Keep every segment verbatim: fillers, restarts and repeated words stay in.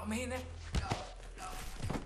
Come in. No, no, no.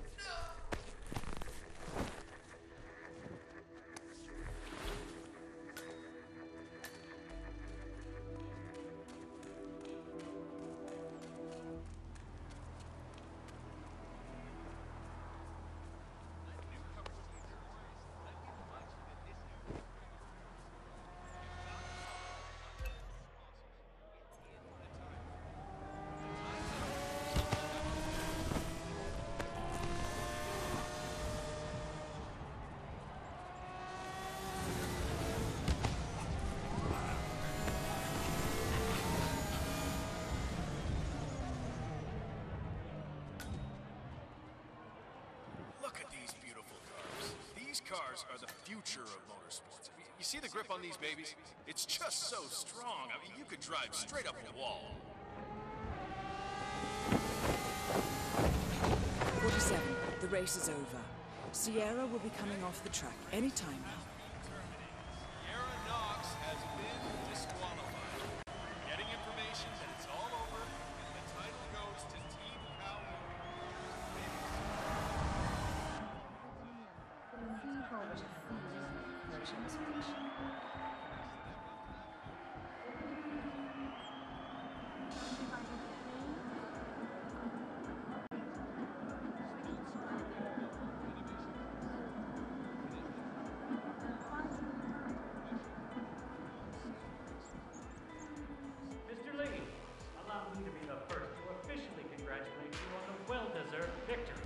Cars are the future of motorsports. You see the grip on these babies? It's just so strong. I mean, you could drive straight up a wall. forty-seven. The race is over. Sierra will be coming off the track any time now. Sierra Knox has been disqualified. Getting information that it's all over, and the title goes to Team Kowloon. Mister Lee, allow me to be the first to officially congratulate you on the well-deserved victory.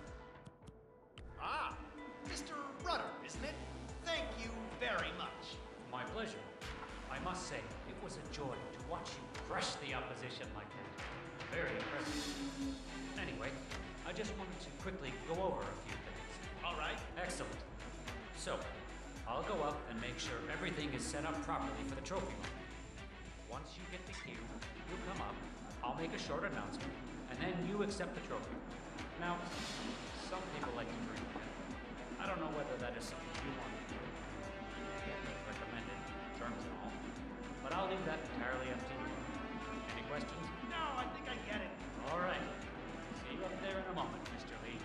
Ah, Mister Rudder, isn't it? Thank you very much. My pleasure. I must say, it was a joy to watch you crush the opposition like that. Very impressive. Anyway, I just wanted to quickly go over a few things. All right. Excellent. So, I'll go up and make sure everything is set up properly for the trophy room. Once you get the cue, you come up, I'll make a short announcement, and then you accept the trophy. Now, some people like to drink. I don't know whether that is something you want to do. Can't recommend it, terms and all. But I'll leave that entirely up to you. Any questions? No, I think I get it. All right. See you up there in a moment, Mister Lee.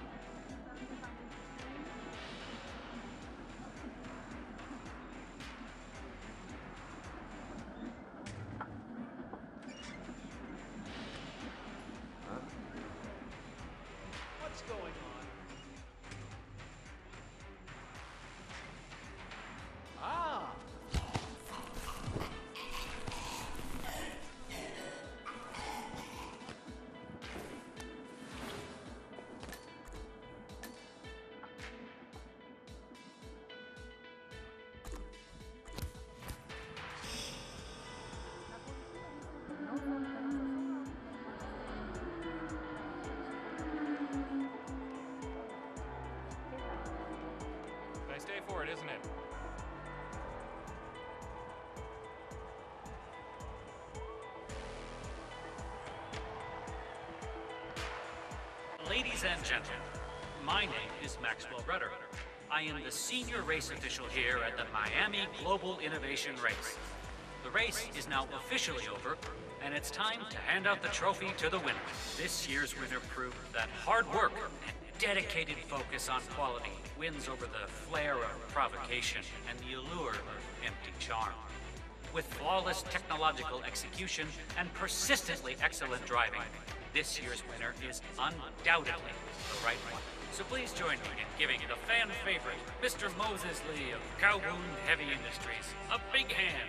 What's going on? Ah! Nice day for it, isn't it? Ladies and gentlemen, my name is Maxwell Rudder. I am the senior race official here at the Miami Global Innovation Race. The race is now officially over, and it's time to hand out the trophy to the winner. This year's winner proved that hard work and dedicated focus on quality wins over the flair of provocation and the allure of empty charm. With flawless technological execution and persistently excellent driving, this year's winner is undoubtedly the right one. So please join me in giving the fan favorite, Mister Moses Lee of Kowloon Heavy Industries, a big hand.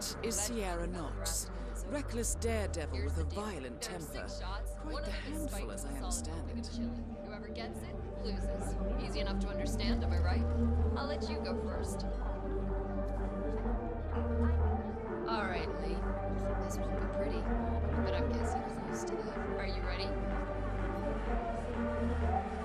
That is Sierra Knox. Reckless daredevil with a violent temper. Quite the handful, as I understand it. Whoever gets it, loses. Easy enough to understand, am I right? I'll let you go first. Alright, Lee. This won't be pretty, but I'm guessing you're used to that. Are you ready?